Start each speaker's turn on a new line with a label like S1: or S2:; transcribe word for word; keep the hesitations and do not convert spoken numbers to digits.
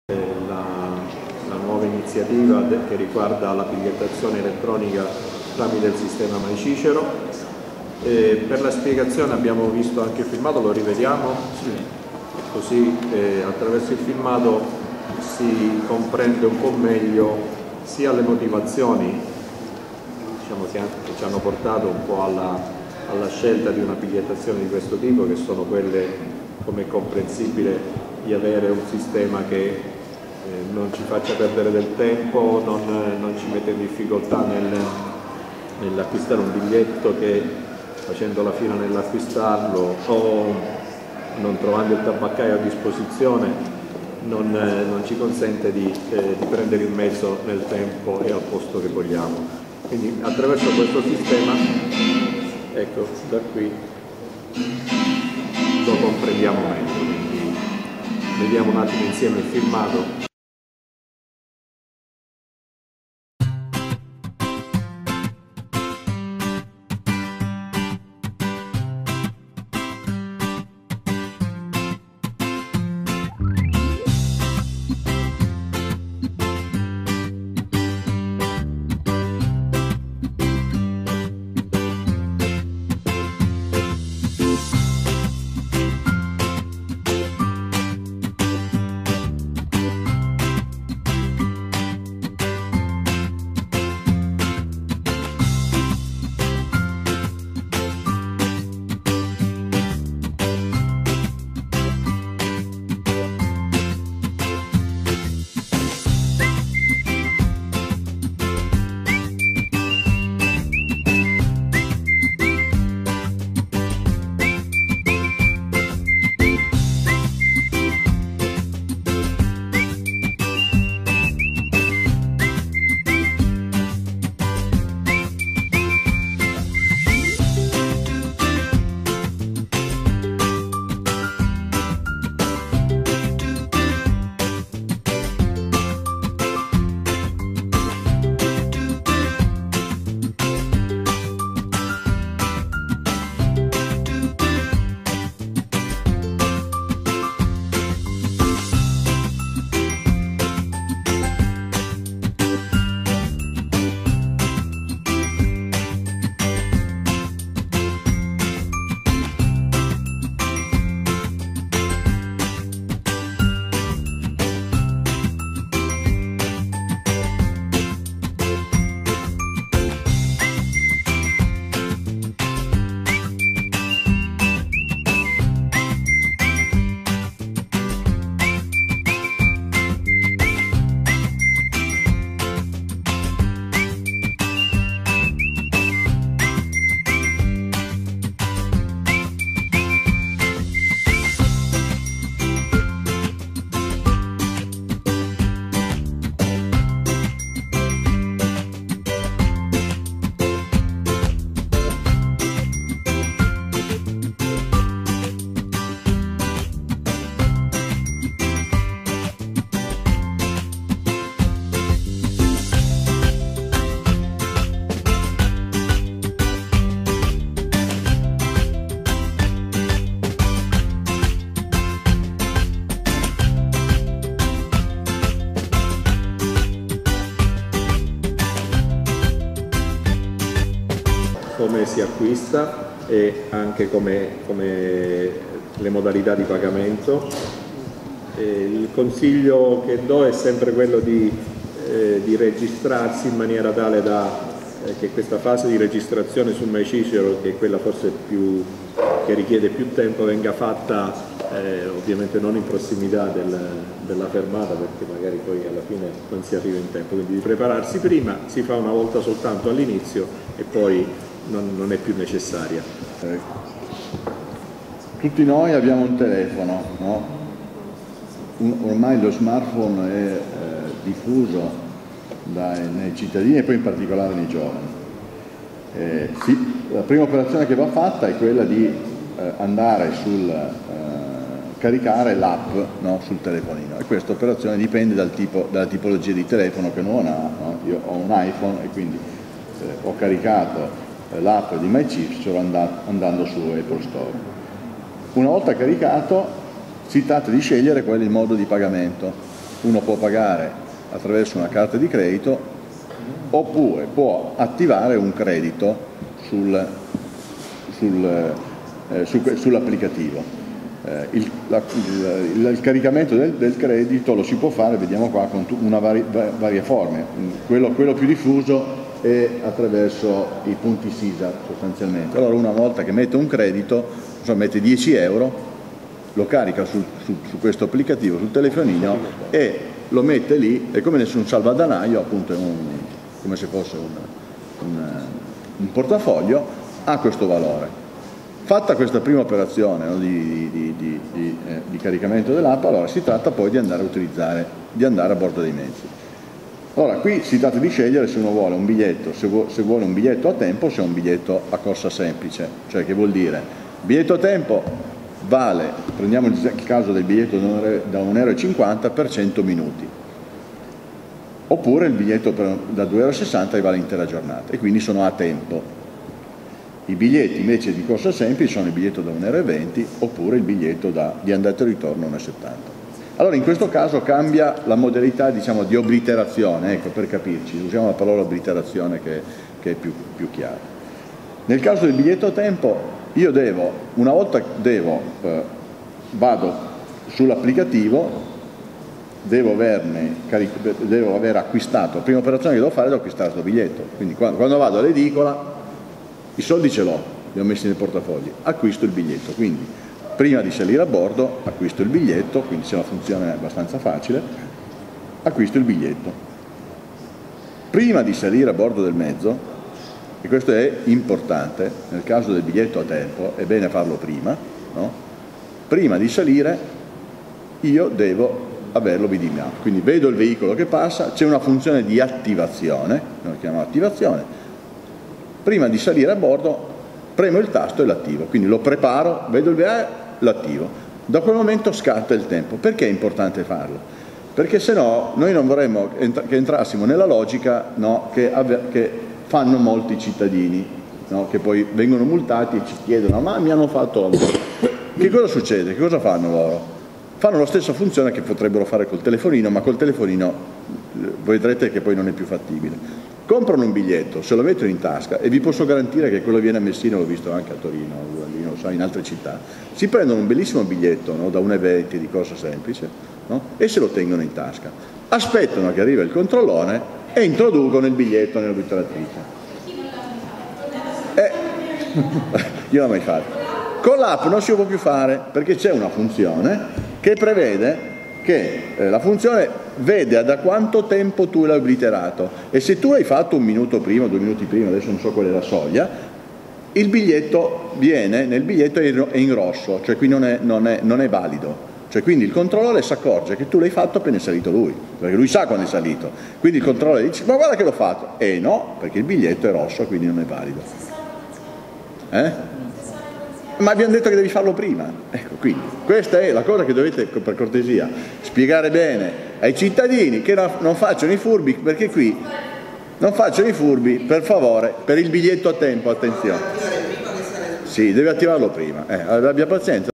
S1: La, la nuova iniziativa che riguarda la bigliettazione elettronica tramite il sistema MyCicero. E per la spiegazione abbiamo visto anche il filmato, lo rivediamo? Sì. Così eh, attraverso il filmato si comprende un po' meglio sia le motivazioni, diciamo, che, che ci hanno portato un po' alla, alla scelta di una bigliettazione di questo tipo, che sono quelle, come è comprensibile, di avere un sistema che Eh, non ci faccia perdere del tempo, non, non ci mette in difficoltà nel, nell'acquistare un biglietto, che facendo la fila nell'acquistarlo o non trovando il tabaccaio a disposizione non, eh, non ci consente di, eh, di prendere il mezzo nel tempo e al posto che vogliamo. Quindi attraverso questo sistema, ecco, da qui lo comprendiamo meglio. Quindi vediamo un attimo insieme il filmato. Come si acquista e anche come, come le modalità di pagamento. E il consiglio che do è sempre quello di, eh, di registrarsi in maniera tale da, eh, che questa fase di registrazione sul MyCicero, che è quella forse più, che richiede più tempo, venga fatta eh, ovviamente non in prossimità del, della fermata, perché magari poi alla fine non si arriva in tempo. Quindi di prepararsi prima, si fa una volta soltanto all'inizio e poi Non, non è più necessaria.
S2: Eh, tutti noi abbiamo un telefono, no? un, ormai lo smartphone è eh, diffuso dai, nei cittadini e poi in particolare nei giovani. Eh, sì, la prima operazione che va fatta è quella di eh, andare sul eh, caricare l'app, no, sul telefonino, e questa operazione dipende dal tipo, dalla tipologia di telefono che uno ha, no? Io ho un iPhone e quindi eh, ho caricato l'app di MyCicero andando su Apple Store. Una volta caricato si tratta di scegliere qual è il modo di pagamento. uno può pagare attraverso una carta di credito oppure può attivare un credito sul, sul, eh, su, sull'applicativo. Eh, il, la, il, il caricamento del, del credito lo si può fare, vediamo qua, con una vari, varie forme. Quello, quello più diffuso è attraverso i punti Sisa sostanzialmente. Allora una volta che mette un credito, insomma, mette dieci euro, lo carica su, su, su questo applicativo, sul telefonino, e lo mette lì, è come un salvadanaio, appunto, è un, come se fosse un, un, un portafoglio, ha questo valore. Fatta questa prima operazione, no, di, di, di, di, eh, di caricamento dell'app, allora si tratta poi di andare a utilizzare, di andare a bordo dei mezzi. Allora qui si tratta di scegliere se uno vuole un biglietto, se vuole, se vuole un biglietto a tempo o se è un biglietto a corsa semplice, cioè che vuol dire biglietto a tempo vale, prendiamo il caso del biglietto da un euro e cinquanta per cento minuti, oppure il biglietto per, da due euro e sessanta vale l'intera giornata e quindi sono a tempo. I biglietti invece di corsa semplice sono il biglietto da un euro e venti oppure il biglietto da, di andata e ritorno uno e settanta. Allora in questo caso cambia la modalità, diciamo, di obliterazione, ecco, per capirci, usiamo la parola obliterazione che, che è più, più chiara. Nel caso del biglietto a tempo io devo, una volta devo, eh, vado sull'applicativo, devo, devo aver acquistato, la prima operazione che devo fare è devo acquistare questo biglietto, quindi quando, quando vado all'edicola i soldi ce l'ho, li ho messi nel portafoglio, acquisto il biglietto, quindi prima di salire a bordo acquisto il biglietto, quindi c'è una funzione abbastanza facile, acquisto il biglietto. Prima di salire a bordo del mezzo, e questo è importante, nel caso del biglietto a tempo, è bene farlo prima, no? Prima di salire io devo avere l'O B D Map, quindi vedo il veicolo che passa, c'è una funzione di attivazione, noi la chiamiamo attivazione, prima di salire a bordo premo il tasto e l'attivo, quindi lo preparo, vedo il V A E, l'attivo. Da quel momento scatta il tempo. Perché è importante farlo? Perché se no noi non vorremmo che entrassimo nella logica, no, che, che fanno molti cittadini, no, che poi vengono multati e ci chiedono ma mi hanno fatto... Che cosa succede? Che cosa fanno loro? Fanno la stessa funzione che potrebbero fare col telefonino, ma col telefonino vedrete che poi non è più fattibile. Comprano un biglietto, se lo mettono in tasca, e vi posso garantire che quello viene a Messina, l'ho visto anche a Torino, so, in altre città, si prendono un bellissimo biglietto, no, da un e venti di cosa semplice, no, e se lo tengono in tasca. Aspettano che arriva il controllore e introducono il biglietto nell'obliteratrice. Eh, io non l'ho mai fatto. Con l'app non si può più fare perché c'è una funzione che prevede che eh, la funzione vede da quanto tempo tu l'hai obliterato e se tu l'hai fatto un minuto prima, due minuti prima, adesso non so qual è la soglia, il biglietto viene, nel biglietto è in rosso, cioè qui non è, non è, non è valido. Cioè quindi il controllore si accorge che tu l'hai fatto appena è salito lui, perché lui sa quando è salito. Quindi il controllore dice, ma guarda che l'ho fatto. Eh no, perché il biglietto è rosso, quindi non è valido. Eh? Ma abbiamo detto che devi farlo prima. Ecco, quindi questa è la cosa che dovete, per cortesia, spiegare bene ai cittadini, che non facciano i furbi, perché qui non facciano i furbi, per favore, per il biglietto a tempo, attenzione. Sì, devi attivarlo prima. Eh, abbia pazienza.